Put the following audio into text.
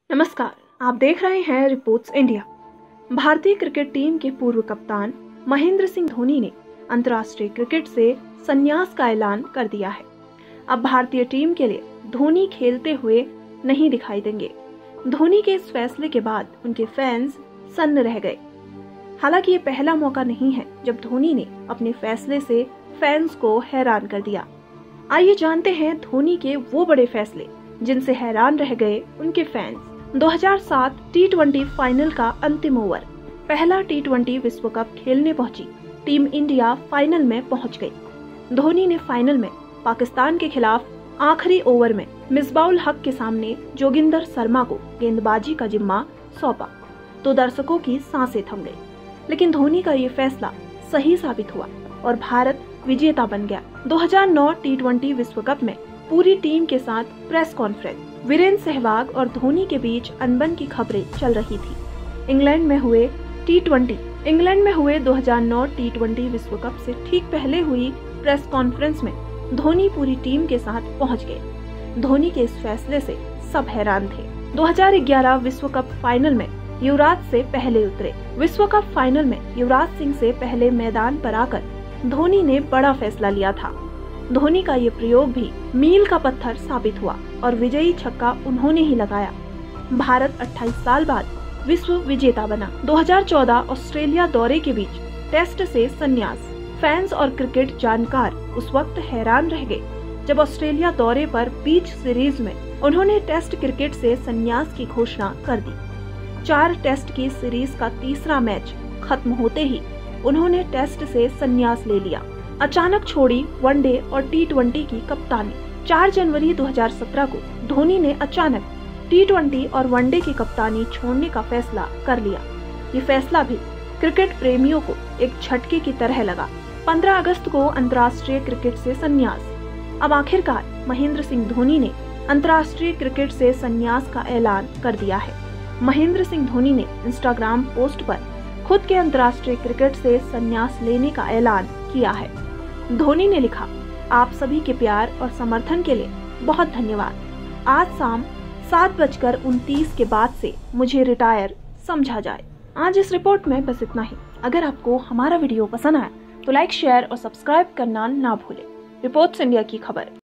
नमस्कार, आप देख रहे हैं रिपोर्ट्स इंडिया। भारतीय क्रिकेट टीम के पूर्व कप्तान महेंद्र सिंह धोनी ने अंतर्राष्ट्रीय क्रिकेट से संन्यास का ऐलान कर दिया है। अब भारतीय टीम के लिए धोनी खेलते हुए नहीं दिखाई देंगे। धोनी के इस फैसले के बाद उनके फैंस सन्न रह गए। हालांकि ये पहला मौका नहीं है जब धोनी ने अपने फैसले से फैंस को हैरान कर दिया। आइए जानते हैं धोनी के वो बड़े फैसले जिनसे हैरान रह गए उनके फैंस। 2007 टी20 फाइनल का अंतिम ओवर। पहला टी20 विश्व कप खेलने पहुंची टीम इंडिया फाइनल में पहुंच गई। धोनी ने फाइनल में पाकिस्तान के खिलाफ आखिरी ओवर में मिसबाउल हक के सामने जोगिंदर शर्मा को गेंदबाजी का जिम्मा सौंपा तो दर्शकों की सांसें थम गई। लेकिन धोनी का ये फैसला सही साबित हुआ और भारत विजेता बन गया। 2009 टी20 विश्व कप में पूरी टीम के साथ प्रेस कॉन्फ्रेंस, वीरेंद्र सहवाग और धोनी के बीच अनबन की खबरें चल रही थी। इंग्लैंड में हुए 2009 टी20 विश्व कप से ठीक पहले हुई प्रेस कॉन्फ्रेंस में धोनी पूरी टीम के साथ पहुंच गए। धोनी के इस फैसले से सब हैरान थे। 2011 विश्व कप फाइनल में युवराज से पहले उतरे। विश्व कप फाइनल में युवराज सिंह से पहले मैदान पर आकर धोनी ने बड़ा फैसला लिया था। धोनी का ये प्रयोग भी मील का पत्थर साबित हुआ और विजयी छक्का उन्होंने ही लगाया। भारत 28 साल बाद विश्व विजेता बना। 2014 ऑस्ट्रेलिया दौरे के बीच टेस्ट से संन्यास। फैंस और क्रिकेट जानकार उस वक्त हैरान रह गए जब ऑस्ट्रेलिया दौरे पर बीच सीरीज में उन्होंने टेस्ट क्रिकेट से संन्यास की घोषणा कर दी। 4 टेस्ट की सीरीज का तीसरा मैच खत्म होते ही उन्होंने टेस्ट से संन्यास ले लिया। अचानक छोड़ी वनडे और टी20 की कप्तानी। 4 जनवरी 2017 को धोनी ने अचानक टी20 और वनडे की कप्तानी छोड़ने का फैसला कर लिया। ये फैसला भी क्रिकेट प्रेमियों को एक झटके की तरह लगा। 15 अगस्त को अंतर्राष्ट्रीय क्रिकेट से संन्यास। अब आखिरकार महेंद्र सिंह धोनी ने अंतर्राष्ट्रीय क्रिकेट से संन्यास का ऐलान कर दिया है। महेंद्र सिंह धोनी ने इंस्टाग्राम पोस्ट पर खुद के अंतर्राष्ट्रीय क्रिकेट से संन्यास लेने का ऐलान किया है। धोनी ने लिखा, आप सभी के प्यार और समर्थन के लिए बहुत धन्यवाद। आज शाम 7:29 के बाद से मुझे रिटायर समझा जाए। आज इस रिपोर्ट में बस इतना ही। अगर आपको हमारा वीडियो पसंद आया तो लाइक, शेयर और सब्सक्राइब करना ना भूलें। रिपोर्ट्स इंडिया की खबर।